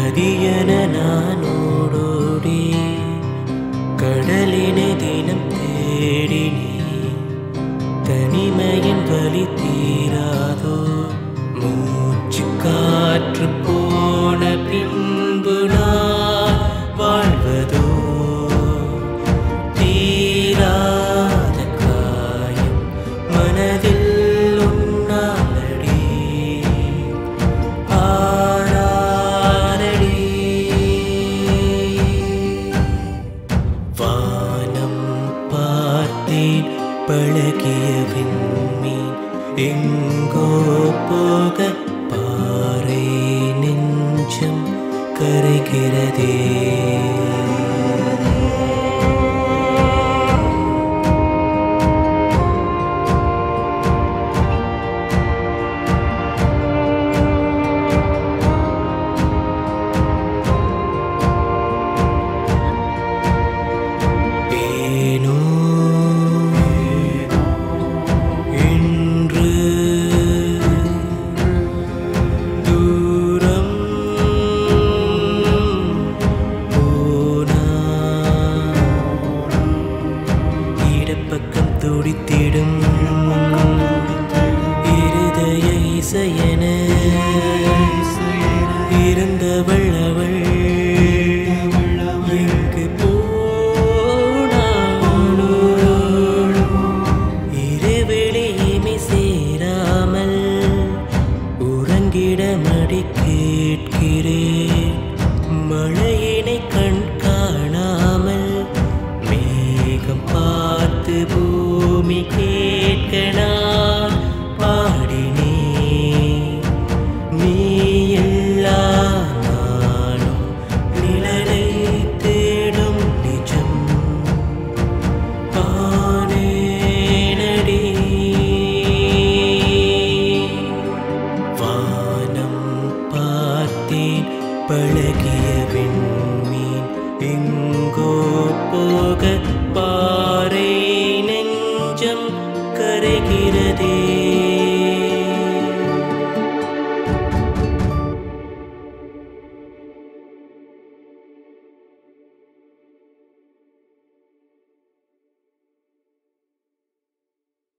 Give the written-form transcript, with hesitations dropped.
நதியன நானோடோடி கடலினை தினம் தேடினே தனிமையின் வலி தீராதோ மூச்சு காற்று போன பின்பு நான் வாழ்வதோ தீராத காயம் மனதில் பழகிய விண்மீன் எங்கோ போக பாறை நெஞ்சம் கரைகிறதே பக்கம் துடித்திடும் இருதய இசையென இருந்தவள் அவள் எங்கு போனாளோ இருவெளியுமே சேராமல் உறங்கிட மடி கேட்கிறேன் மழையினை கண் காணாமல் மேகம் பார்த்து பூமி கேட்க நான் பாடினே நீ எல்லா நாளும் நிழலை தேடும் நிஜம் ஆனேனடி வானம் பார்த்தேன் பழகிய விண்மீன் எங்கோ போக